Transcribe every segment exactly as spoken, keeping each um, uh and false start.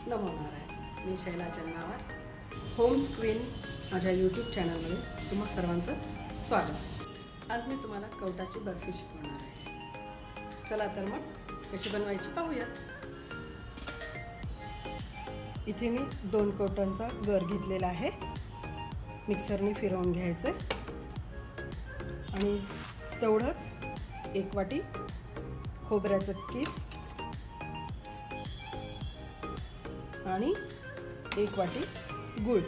नमवणार आहे। मी Shaila Channavar, homes queen माझ्या यूट्यूब चॅनलमध्ये तुम्हा सर्वांचं स्वागत। आज मी तुम्हाला कवटाची बर्फी शिकवणार आहे। चला तर मग कशी बनवायची पाहूया। इथे मी दोन कवटांचा गर घेतलेला आहे, मिक्सरने फिरवून घ्यायचं आणि तेवढंच एक वाटी खोबऱ्याचं किस आणि एक वाटी गूळ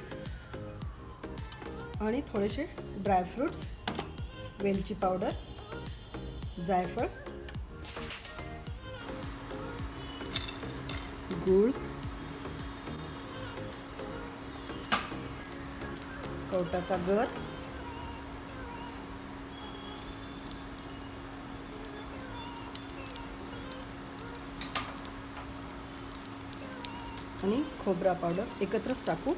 आणि थोडेसे ड्रायफ्रूट्स, वेलची पावडर, जायफळ, गूळ, कवटाचा गर आणि खोबरा पावडर एकत्रच टाकू।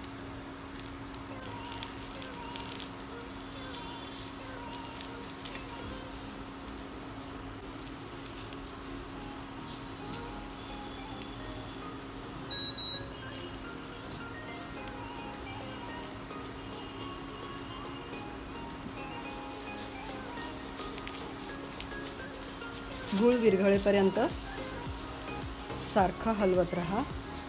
गूळ विरघळेपर्यंत सारखा हलवत रहा।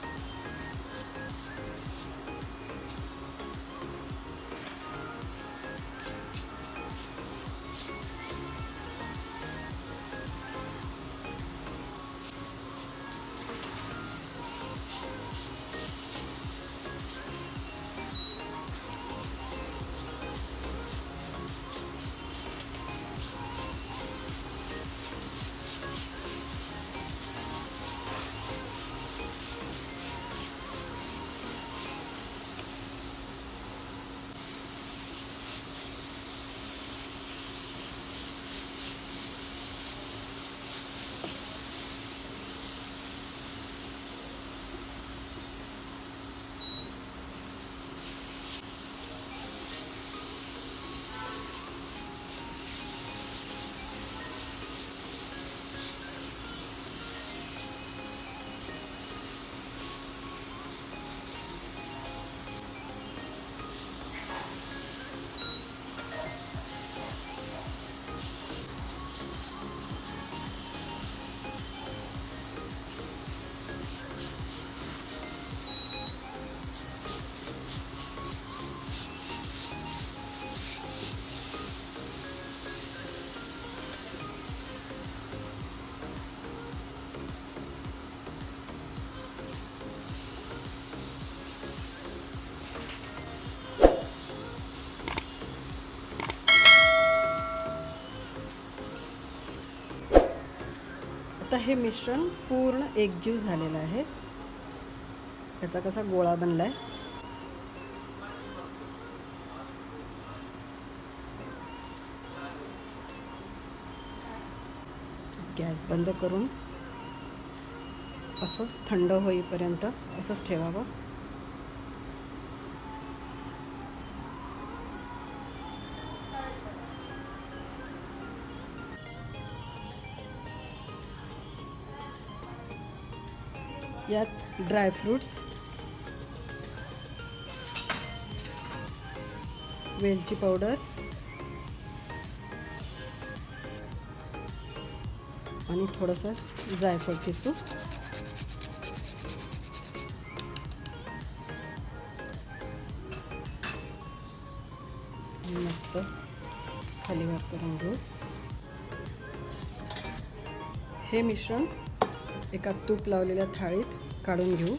आता हे मिश्रण पूर्ण एकजीव झालेलं आहे। याचा कसा गोळा बनलाय। गॅस बंद करून असंच थंड होईपर्यंत असंच ठेवावं। यात ड्रायफ्रूट्स, वेलची पावडर आणि थोडंसं जायफळ किसू। मस्त खालीवर करून घेऊ। हे मिश्रण एका तूप लावलेल्या थाळीत काढून घेऊ।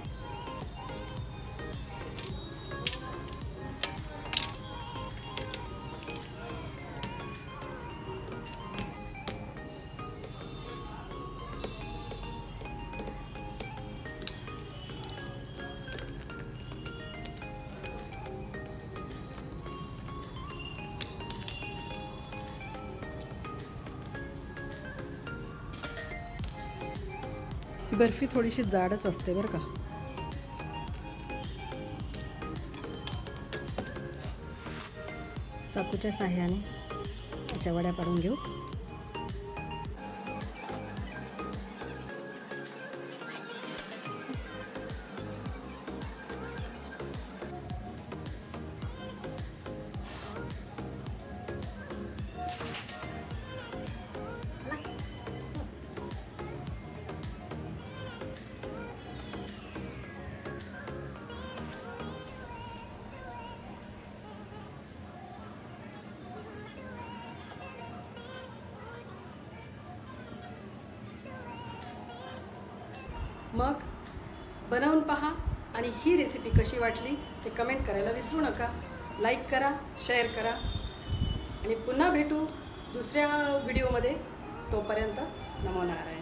ही बर्फी थोडीशी जाडच असते बरं का। चाकूच्या साहाय्याने त्याच्या वड्या पाडून घेऊ। मग बनवून पहा आणि ही रेसिपी कशी वाटली ते कमेंट करायला विसरू नका. लाईक करा, शेअर करा आणि पुन्हा भेटू दुसऱ्या व्हिडिओमध्ये. तोपर्यंत नमो नारायण.